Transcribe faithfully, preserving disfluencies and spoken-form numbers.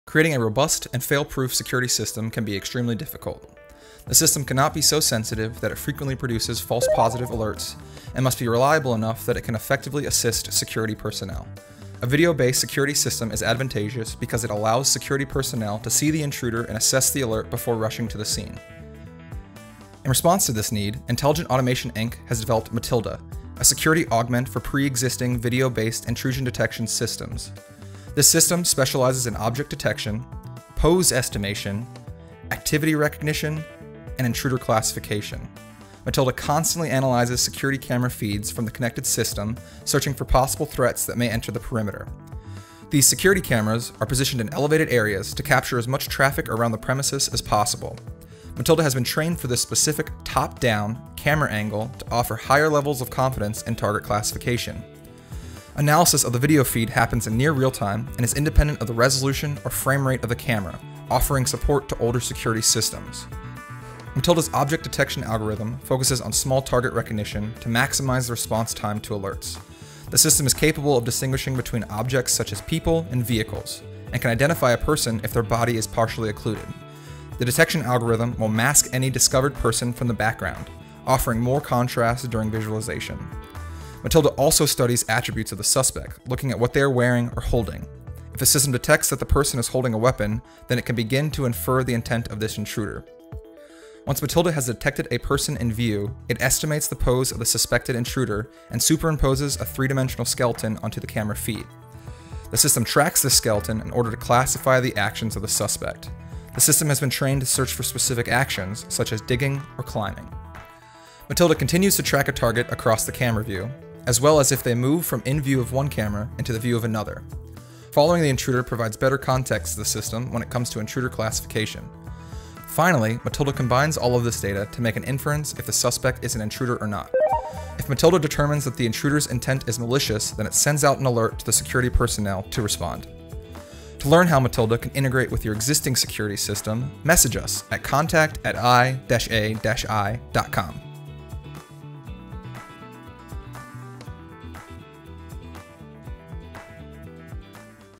Creating a robust and fail-proof security system can be extremely difficult. The system cannot be so sensitive that it frequently produces false positive alerts, and must be reliable enough that it can effectively assist security personnel. A video-based security system is advantageous because it allows security personnel to see the intruder and assess the alert before rushing to the scene. In response to this need, Intelligent Automation Incorporated has developed MATILDA, a security augment for pre-existing video-based intrusion detection systems. This system specializes in object detection, pose estimation, activity recognition, and intruder classification. MATILDA constantly analyzes security camera feeds from the connected system, searching for possible threats that may enter the perimeter. These security cameras are positioned in elevated areas to capture as much traffic around the premises as possible. MATILDA has been trained for this specific top-down camera angle to offer higher levels of confidence in target classification. Analysis of the video feed happens in near real time and is independent of the resolution or frame rate of the camera, offering support to older security systems. MATILDA's object detection algorithm focuses on small target recognition to maximize the response time to alerts. The system is capable of distinguishing between objects such as people and vehicles, and can identify a person if their body is partially occluded. The detection algorithm will mask any discovered person from the background, offering more contrast during visualization. MATILDA also studies attributes of the suspect, looking at what they are wearing or holding. If the system detects that the person is holding a weapon, then it can begin to infer the intent of this intruder. Once MATILDA has detected a person in view, it estimates the pose of the suspected intruder and superimposes a three-dimensional skeleton onto the camera feed. The system tracks this skeleton in order to classify the actions of the suspect. The system has been trained to search for specific actions, such as digging or climbing. MATILDA continues to track a target across the camera view, as well as if they move from in view of one camera into the view of another. Following the intruder provides better context to the system when it comes to intruder classification. Finally, MATILDA combines all of this data to make an inference if the suspect is an intruder or not. If MATILDA determines that the intruder's intent is malicious, then it sends out an alert to the security personnel to respond. To learn how MATILDA can integrate with your existing security system, message us at contact at i dash a dash i dot com.